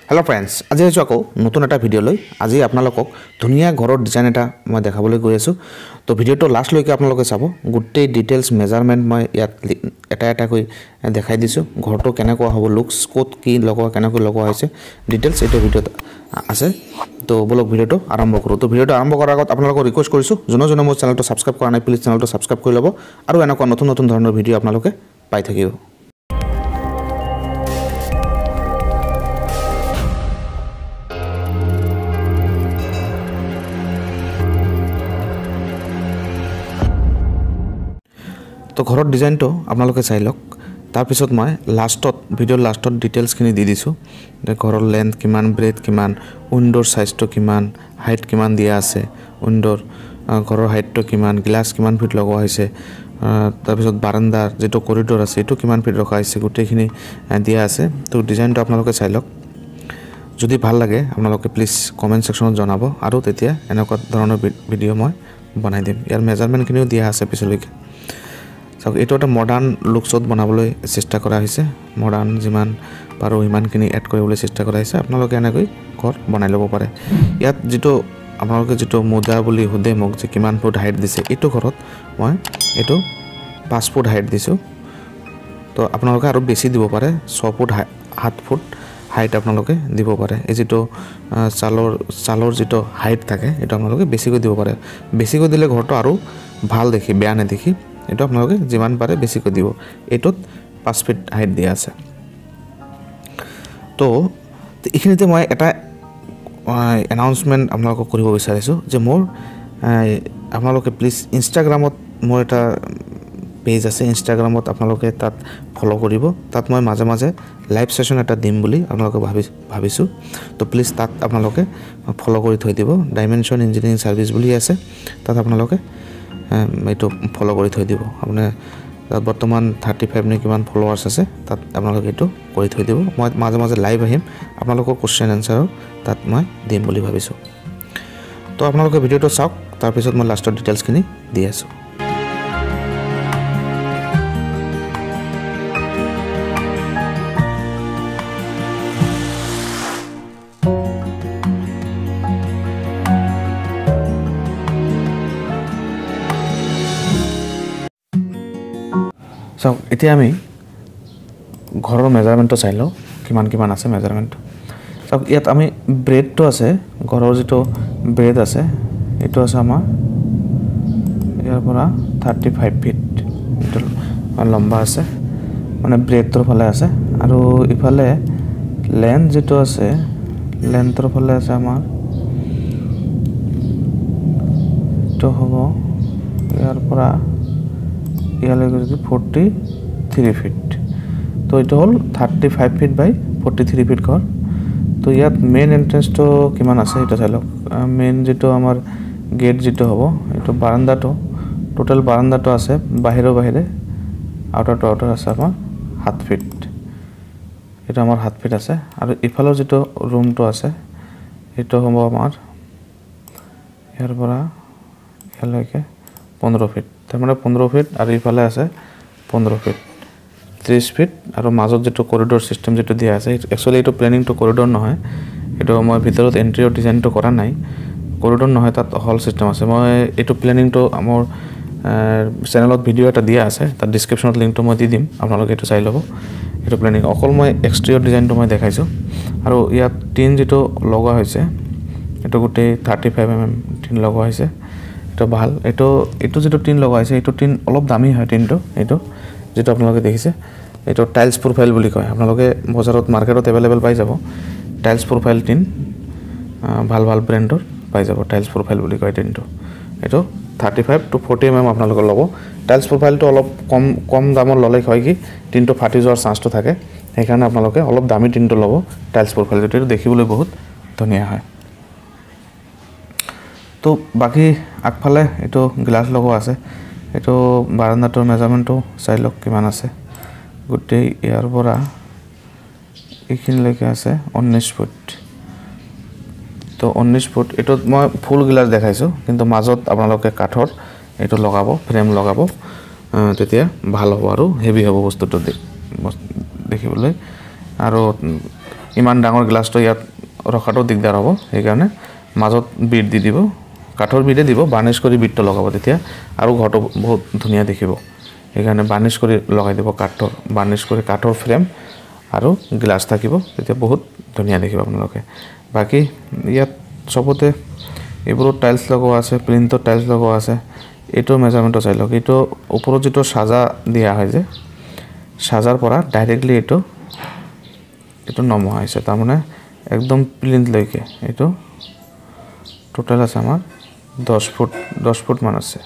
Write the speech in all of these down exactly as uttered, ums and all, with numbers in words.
hello friends आज आছো আকৌ নতুন এটা ভিডিও লৈ আজি আপোনালোকক ধুনিয়া ঘৰৰ ডিজাইন এটা মই দেখাবলৈ গৈ আছো তো ভিডিওটো লাষ্ট লৈকে আপোনালোকে চাব গুটেই ডিটেইলছ মেজারমেন্ট মই ইয়াত এটা এটা কৈ দেখাই দিছো ঘৰটো কেনেকুৱা হ'ব লুকস কোট কি লগোৱা কেনেকৈ লগোৱা হৈছে ডিটেইলছ এটা ভিডিওত আছে তো বলক ভিডিওটো আৰম্ভ কৰো তো ভিডিওটো আৰম্ভ কৰাৰ আগত আপোনালোকক ৰিকুৱেষ্ট কৰিছো যোন যোন মোৰ চেনেলটো সাবস্ক্ৰাইব কৰা নাই প্লিজ চেনেলটো সাবস্ক্ৰাইব কৰি ল'ব আৰু এনেকুৱা নতুন নতুন ধৰণৰ ভিডিও আপোনালোকে পাই থাকিব তো ঘৰৰ ডিজাইনটো আপোনালোকে চাই লওক তাৰ পিছত মই লাষ্টত ভিডিওৰ লাষ্টত ডিটেইলছ খিনি দি দিছো যে ঘৰৰ লেন্থ কিমান ব্ৰেথ কিমান উইন্ডোৰ সাইজটো কিমান হাইট কিমান দিয়া আছে উইন্ডোৰ ঘৰৰ হাইটটো কিমান গ্লাস কিমান ফিট লগোৱা হৈছে তাৰ পিছত বাৰান্দাৰ যেটো কৰিডৰ আছে এটো কিমান ফিট ৰখা হৈছে গোটেইখিনি দিয়া আছে তো ডিজাইনটো আপোনালোকে চাই লওক যদি ভাল লাগে আপোনালোকে প্লিজ কমেন্ট সেকশনত জনাব আৰু তেতিয়া এনেকুৱা ধৰণৰ ভিডিও মই বনাই দিম ইয়াৰ মেজারমেন্ট খিনিও দিয়া আছে পিছলৈকে সো এটো এটা মডাৰ্ন লুকছত বনাবলৈ চেষ্টা কৰা হৈছে মডাৰ্ন যিমান পাৰো ইমানখিনি এড কৰিবলৈ চেষ্টা কৰা হৈছে আপোনালোকে এনেকৈ ঘৰ বনাই ল'ব পাৰে ইয়াত যেটো আপোনালোকে যেটো মোজা বুলি হুদে মোক যে কিমান ফুট হাইট দিছে এটো ঘৰত মই এটো পাঁচ ফুট হাইট দিছো তো আপোনালোকে আৰু বেছি দিব পাৰে ছয় ফুট সাত ফুট হাইট আপোনালোকে দিব পাৰে এই যেটো চালৰ চালৰ যেটো হাইট থাকে এটো আপোনালোকে বেছিকৈ দিব পাৰে বেছিকৈ দিলে ঘৰটো আৰু ভাল দেখি বেয়া নেদেখি এটো আপোনালোকে যিমান পাৰে বেছিকৈ দিব এটোত পাঁচ ফিট হাইট দিয়া আছে তো এখিনিতে মই এটা এনাউন্সমেন্ট আপোনালোকক কৰিব বিচাৰিছো যে মোৰ আপোনালোকে প্লিজ ইনষ্টাগ্ৰামত মোৰ এটা পেজ আছে ইনষ্টাগ্ৰামত আপোনালোকে তাত ফলো কৰিব তাত মই মাজে মাজে লাইভ সেশন এটা দিম বুলি আপোনালোকে ভাবিছো তো প্লিজ তাত আপোনালোকে ফলো কৰি থৈ দিব ডাইমেনশন ইঞ্জিনিয়াৰিং সাৰ্ভিস বুলি আছে তাত আপোনালোকে এটো ফলো কৰি থৈ দিব আপুনি বৰ্তমান থাৰ্টি ফাইভ নে কিমান ফলোৱাৰ্স আছে তাত আপোনালোকে এটো কৰি থৈ দিব মই মাজে মাজে লাইভ আহিম আপোনালোকৰ কোৱেশ্চন আনসাৰ তাত মই দিম বুলি ভাবিছো তো আপোনালোকে ভিডিওটো চাওক তাৰ পিছত মই লাষ্টৰ ডিটেইলছ খিনি দি আছো সো এতিয়া আমি ঘৰৰ মেজারমেন্টটো চাই লও কিমান কিমান আছে মেজারমেন্ট সো ইয়াত আমি ব্ৰেডটো আছে ঘৰৰ যেটো ব্ৰেড আছে এটো আছে আমাৰ ইয়াৰ পৰা থাৰ্টি ফাইভ ফিট এটো লম্বা আছে মানে ব্ৰেডৰ ফালে আছে আৰু ইফালে লেন্থ যেটো আছে লেন্থৰ ফালে আছে আমাৰ তো হ'ব ইয়াৰ পৰা ইয়ালৈকে যদি ফৰ্টি থ্ৰী ফিট তো এটা হল thirty five feet by forty three feet ঘৰ তো ইয়াত মেইন এন্ট্ৰেন্সটো কিমান আছে এটা চাই লওক মেইন যেটো আমাৰ গেট যেটো হ'ব এটো বাৰান্দাটো টোটাল বাৰান্দাটো আছে বাহিৰৰ বাহিৰে আউটাৰ টু আউটাৰ আছে আমাৰ সাত ফিট এটা আমাৰ সাত ফিট আছে আৰু ইফালৰ যেটো ৰুমটো আছে এটো হ'ব আমাৰ ইয়াৰ পৰা ইয়ালৈকে পোন্ধৰ ফিট তাৰ মানে পোন্ধৰ ফিট আৰু ইফালে আছে পোন্ধৰ ফিট ত্ৰিশ ফিট আৰু মাজত যেটো কৰিডৰ সিস্টেম যেটো দিয়া আছে একচুয়ালি এটো প্ল্যানিং টু কৰিডৰ নহয় এটো মই ভিতৰত এন্ট্ৰিৰ ডিজাইনটো কৰা নাই কৰিডৰ নহয় তাত হল সিস্টেম আছে মই এটো প্ল্যানিং টু আমাৰ চেনেলত ভিডিও এটা দিয়া আছে তাত ডেসক্ৰিপচনত লিংকটো মই দি দিম আপোনালোকে এটো চাই ল'ব এটো প্ল্যানিং অকল মই এক্সটেৰিয়ৰ ডিজাইনটো মই দেখাইছো আৰু ইয়াত টিন যেটো লগোৱা হৈছে এটো গোটেই thirty five M M tin লগোৱা হৈছে তো ভাল এটো এটো যেটো টিন লগাইছে এটো টিন অলপ দামী হয় টিনটো এটো যেটো আপোনালোকে দেখিছে এটো টাইলছ প্ৰফাইল বুলি কয় আপোনালোকে বজাৰত মাৰ্কেটত अवेलेबल পাই যাব টাইলছ প্ৰফাইল টিন ভাল ভাল ব্ৰ্যান্ডৰ পাই যাব টাইলছ প্ৰফাইল বুলি কয় টিনটো এটো thirty five to forty M M আপোনালোকে ল'ব টাইলছ প্ৰফাইলটো অলপ কম কম দামৰ ললে হয় কি টিনটো ফাটি যোৱাৰ চান্সটো থাকে সেইকাৰণে আপোনালোকে অলপ দামী টিনটো ল'ব টাইলছ প্ৰফাইল যেটো দেখিবলৈ বহুত ধুনীয়া হয় তো বাকি আগফালে এটো গ্লাস লগোৱা আছে এটো বাৰান্দাটোৰ মেজারমেন্টটো চাই লওক কিমান আছে গোটেই ইয়াৰ পৰা এইখিনিলৈকে আছে ঊনৈশ ফুট তো ঊনৈশ ফুট এটো মই ফুল গ্লাস দেখাইছো কিন্তু মাজত আপোনালোকে কাঠৰ এটো লগাব ফ্ৰেম লগাব তেতিয়া ভাল হ'ব আৰু হেভি হ'ব বস্তুটো দেখিবলৈ আৰু ইমান ডাঙৰ গ্লাছটো ইয়াত ৰখাটো দিগদাৰ হ'ব সেইকাৰণে মাজত বিট দি দিব কাঠৰ বিটে দিব বাৰ্নিছ কৰি বিটটো লগাব তেতিয়া আৰু ঘৰটো বহুত ধুনীয়া দেখিব সেইকাৰণে বাৰ্নিছ কৰি লগাই দিব কাঠৰ বাৰ্নিছ কৰি কাঠৰ ফ্ৰেম আৰু গ্লাছ থাকিব তেতিয়া বহুত ধুনীয়া দেখিব আপোনালোকে বাকি ইয়াত সবতে এইবোৰ টাইলছ লগোৱা আছে প্ৰিন্টৰ টাইলছ লগোৱা আছে এটো মেজাৰমেন্ট চাই লওক এটো ওপৰত যেটো সাজা দিয়া হয় যে সাজাৰ পৰা ডাইৰেক্টলি এটো এটো নমোৱা হৈছে তাৰ মানে একদম প্লিন্থ লৈকে এটো টোটাল আছে আমাৰ দহ ফুট দহ ফুট মান আছে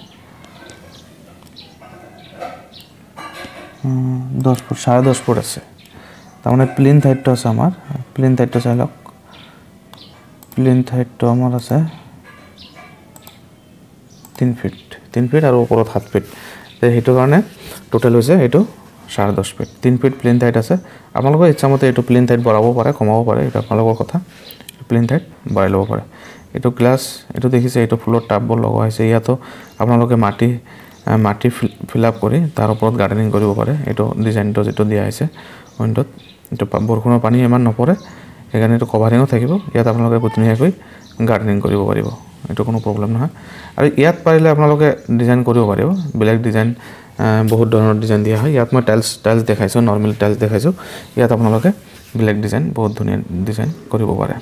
দহ ফুট সাড়ে দহ ফুট আছে তাৰ মানে প্লিন্থ হাইটটো আছে আমাৰ প্লিন্থ হাইটটো চাই লওক প্লিন্থ হাইটটো আমাৰ আছে তিন ফিট তিন ফিট আৰু ওপৰত সাত ফিট সেইটো কাৰণে টোটাল হৈছে এটো সাড়ে দহ ফিট তিন ফিট প্লিন্থ হাইট আছে আপোনালোকৰ ইচ্ছামতে এটো প্লিন্থ হাইট বঢ়াব পাৰে কমাব পাৰে এটা আপোনালোকৰ কথা প্লিন্থ হাইট বঢ়াই ল'ব পাৰে এটো গ্লাছ এটো দেখিছে এটো ফুলৰ টাববোৰ লগোৱা হৈছে ইয়াতো আপোনালোকে মাটি মাটি ফিল আপ কৰি তাৰ ওপৰত গাৰ্ডেনিং কৰিব পাৰে এটো ডিজাইনটো যেটো দিয়া হৈছে উইন্ডোত এটো বৰষুণৰ পানী ইমান নপৰে সেইকাৰণে এটো কভাৰিংও থাকিব ইয়াত আপোনালোকে ধুনীয়াকৈ গাৰ্ডেনিং কৰিব পাৰিব এটো কোনো প্ৰবলেম নহয় আৰু ইয়াত পাৰিলে আপোনালোকে ডিজাইন কৰিব পাৰিব ব্লেক ডিজাইন বহুত ধৰণৰ ডিজাইন দিয়া হয় ইয়াত মই টাইলছ টাইলছ দেখাইছো নরমাল টাইলছ দেখাইছো ইয়াত আপোনালোকে ব্লেক ডিজাইন বহুত ধুনীয়া ডিজাইন কৰিব পাৰে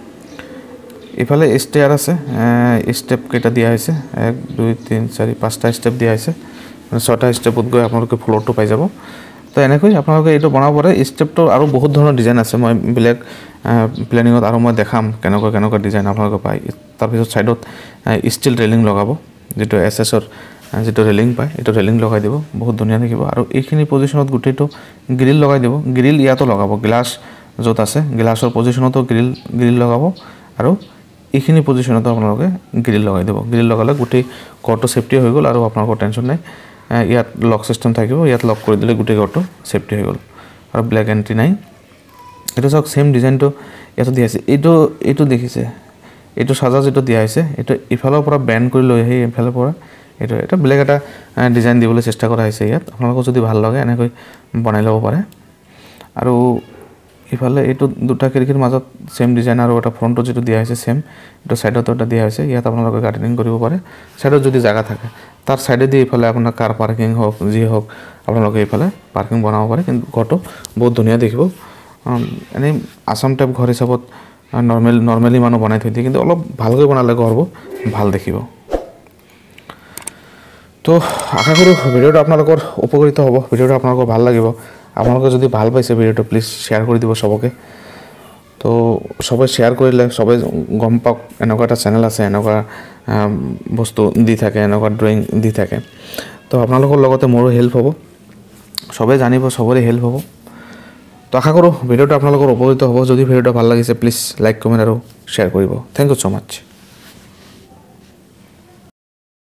ইফালে স্টেয়াৰ আছে স্টেপ কেটা দিয়া হৈছে এক দুই তিন চাৰি পাঁচটা স্টেপ দিয়া হৈছে মানে ছটা স্টেপত গৈ আপোনালোকে ফ্লোৰটো পাই যাব তো এনেকৈ আপোনালোকে এইটো বনাব পাৰে স্টেপটো আৰু বহুত ধৰণৰ ডিজাইন আছে মই ব্লেক প্ল্যানিংত আৰু মই দেখাম কেনেকৈ কেনেকৈ ডিজাইন আপোনালোকে পায় তাৰ পিছত সাইডত ষ্টিল ৰেলিং লগাব যেটো এসএছৰ যেটো ৰেলিং পায় এটো ৰেলিং লগাই দিব বহুত ধুনীয়া দেখিব আৰু এইখিনি পজিশনত গুটেটো গ্ৰিল লগাই দিব গ্ৰিল ইয়াতো লগাব গ্লাছ যত আছে গ্লাছৰ পজিশনতো গ্ৰিল গ্ৰিল লগাব আৰু এইখিনি পজিশনতো আপোনালোকে গ্ৰিল লগাই দিব গ্ৰিল লগালে গুটেই ঘৰটো সেফটি হৈ গল আৰু আপোনালোকৰ টেনশন নাই ইয়াত লক সিস্টেম থাকিব ইয়াত লক কৰি দিলে গুটেই ঘৰটো সেফটি হৈ গল আৰু ব্ল্যাক এন্ট্ৰি নাই এটা সব সেম ডিজাইনটো ইয়াতো দিয়া আছে এটো এটো দেখিছে এটো সাজা যেটো দিয়া আছে এটো ইফালৰ পৰা বেন্ড কৰি লৈ আহি ইফালৰ পৰা এটো এটা ব্ল্যাক এটা ডিজাইন দিবলৈ চেষ্টা কৰা হৈছে ইয়াত আপোনালোকক যদি ভাল লাগে এনেকৈ বনাই ল'ব পাৰে আৰু ইফালে এটো দুটা খিৰিকিৰ মাজত সেম ডিজাইন আৰু এটা ফ্ৰন্টত যেটো দিয়া হৈছে সেম এটো সাইডত এটা দিয়া হৈছে ইয়াত আপোনালোকে গাৰ্ডেনিং কৰিব পাৰে সাইডত যদি জায়গা থাকে তাৰ সাইডে দি ইফালে আপোনাৰ কাৰ পাৰ্কিং হওক যি হওক আপোনালোকে ইফালে পাৰ্কিং বনাব পাৰে কিন্তু ঘৰটো বহুত ধুনীয়া দেখিব এনে আসাম টাইপ ঘৰ হিচাপত নরমাল নরমালি মানুহ বনাই থৈ দিয়ে কিন্তু অলপ ভালকৈ বনালে ঘৰবোৰ ভাল দেখিব তো আশা কৰো ভিডিওটো আপোনালোকৰ উপকৃত হ'ব ভিডিওটো আপোনালোকৰ ভাল লাগিব আপোনালোকে যদি ভাল পাইছে ভিডিওটো প্লিজ শেয়াৰ কৰি দিব সবকে তো সবাই শেয়াৰ কৰিলে সবাই গম পাওক এনেকুৱা এটা চেনেল আছে এনেকুৱা বস্তু দি থাকে এনেকুৱা ড্ৰয়িং দি থাকে তো আপোনালোকৰ লগতে মোৰো হেল্প হ'ব সবাই জানিব সবৰে হেল্প হ'ব তো আশা কৰো ভিডিওটো আপোনালোকৰ উপকৃত হ'ব যদি ভিডিওটো ভাল লাগিছে প্লিজ লাইক কমেন্ট আৰু শেয়াৰ কৰিব থ্যাংক ইউ সো মাচ